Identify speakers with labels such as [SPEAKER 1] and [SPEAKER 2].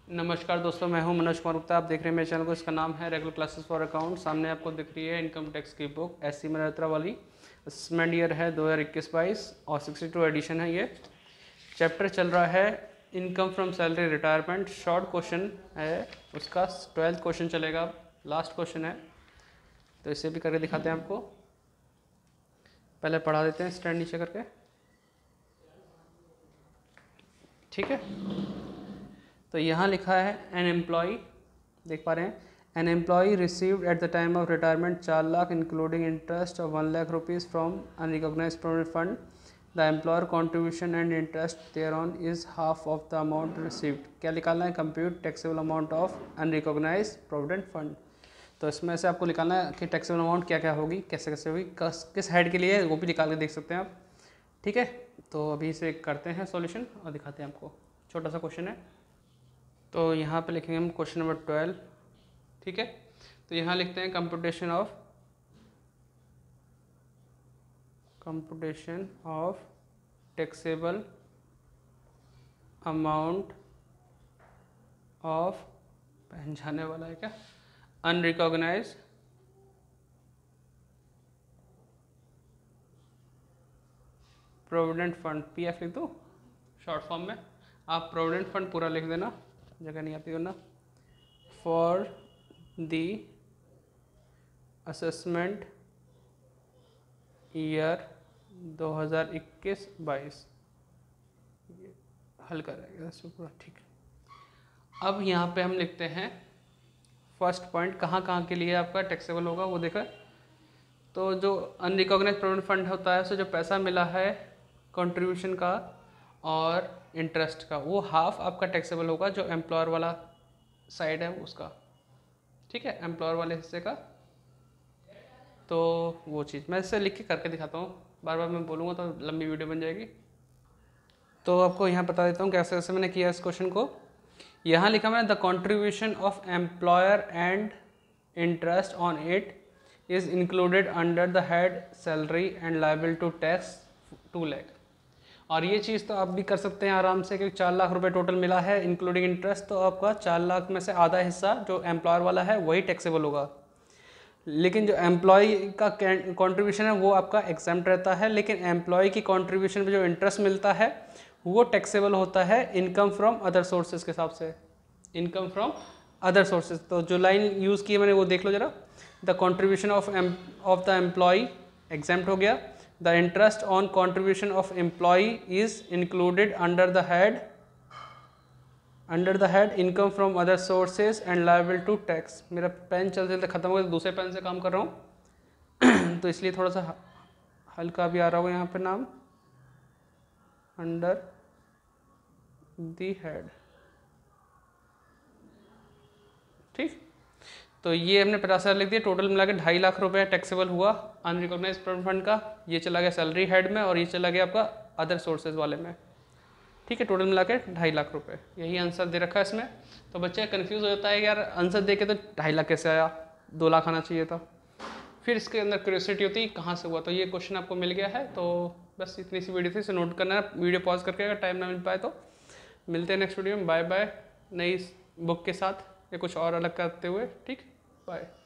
[SPEAKER 1] नमस्कार दोस्तों, मैं हूं मनोज कुमार गुप्ता। आप देख रहे हैं मेरे चैनल को। इसका नाम है रेगुलर क्लासेस फॉर अकाउंट। सामने आपको दिख रही है इनकम टैक्स की बुक SC मल्होत्रा वाली। असेसमेंट ईयर है 2021-22 और 62 एडिशन है। ये चैप्टर चल रहा है income from salary retirement. Short question है उसका, 12th क्वेश्चन चलेगा, लास्ट क्वेश्चन है, तो इसे भी करके दिखाते हैं आपको। पहले पढ़ा देते हैं स्टैंड नीचे करके, ठीक है। तो यहाँ लिखा है एन एम्प्लॉई, देख पा रहे हैं, an employee received at the time of retirement 4 lakh including interest of 1 lakh rupees from unrecognised provident fund. The employer contribution and interest thereon is half of the amount received. क्या निकालना है? Compute taxable amount of unrecognised provident fund. तो इसमें से आपको निकालना है कि टैक्सेबल अमाउंट क्या क्या होगी, कैसे कैसे होगी, किस हेड के लिए, वो भी निकाल के देख सकते हैं आप, ठीक है। तो अभी इसे करते हैं सॉल्यूशन और दिखाते हैं आपको। छोटा सा क्वेश्चन है, तो यहाँ पे लिखेंगे हम क्वेश्चन नंबर 12, ठीक है। तो यहाँ लिखते हैं computation of taxable amount of, पहन जाने वाला है क्या, अनरिकॉग्नाइज्ड प्रोविडेंट फंड, PF लिख दो शॉर्ट फॉर्म में। आप प्रोविडेंट फंड पूरा लिख देना, जगह नहीं आती वरना। फॉर द असेसमेंट ईयर 2021-22, ये हल्का रहेगा इसमें पूरा, ठीक है। अब यहाँ पे हम लिखते हैं फर्स्ट पॉइंट, कहाँ कहाँ के लिए आपका टैक्सेबल होगा वो देखा। तो जो अनरिकॉग्नाइज्ड प्रोविडेंट फंड होता है, उसे जो पैसा मिला है कंट्रीब्यूशन का और इंटरेस्ट का, वो हाफ आपका टैक्सेबल होगा, जो एम्प्लॉयर वाला साइड है उसका, ठीक है, एम्प्लॉयर वाले हिस्से का। तो वो चीज़ मैं इससे लिख के करके दिखाता हूँ, बार बार मैं बोलूँगा तो लंबी वीडियो बन जाएगी। तो आपको यहाँ बता देता हूँ कैसे कैसे मैंने किया इस क्वेश्चन को। यहाँ लिखा मैंने, the contribution of employer and interest on it is included under the head salary and liable to tax 2 lakh. और ये चीज़ तो आप भी कर सकते हैं आराम से, क्योंकि 4 लाख रुपए टोटल मिला है इंक्लूडिंग इंटरेस्ट, तो आपका 4 लाख में से आधा हिस्सा जो एम्प्लॉयर वाला है वही टैक्सेबल होगा। लेकिन जो एम्प्लॉय का कंट्रीब्यूशन है वो आपका एग्जम्प्ट रहता है, लेकिन एम्प्लॉय की कंट्रीब्यूशन पे जो इंटरेस्ट मिलता है वो टैक्सेबल होता है इनकम फ्रॉम अदर सोर्सेज के हिसाब से, इनकम फ्रॉम अदर सोर्सेज। तो जो लाइन यूज़ की है मैंने वो देख लो जरा, the contribution of the employ exempt हो गया, the interest on contribution of employee is included under the head income from other sources and liable to tax। मेरा पेन चलते चलते ख़त्म हो गया, दूसरे पेन से काम कर रहा हूँ तो इसलिए थोड़ा सा हल्का भी आ रहा होगा यहाँ पे नाम, अंडर द हेड, ठीक। तो ये हमने 50,000 लिख दिया, टोटल मिला के 2.5 लाख रुपए टैक्सेबल हुआ अनरिकॉग्नाइज्ड प्रोविडेंट फंड का। ये चला गया सैलरी हेड में और ये चला गया आपका अदर सोर्सेज वाले में, ठीक है। टोटल मिला के 2.5 लाख रुपए, यही आंसर दे रखा है इसमें। तो बच्चे कंफ्यूज हो जाता है यार, आंसर दे के तो 2.5 लाख कैसे आया, 2 लाख आना चाहिए था। फिर इसके अंदर क्यूरियोसिटी होती है कहाँ से हुआ। तो ये क्वेश्चन आपको मिल गया है, तो बस इतनी सी वीडियो थी, इसे नोट करना है। वीडियो पॉज करके अगर टाइम ना मिल पाए तो मिलते हैं नेक्स्ट वीडियो में। बाय बाय, नई बुक के साथ या कुछ और अलग करते हुए, ठीक, बाय।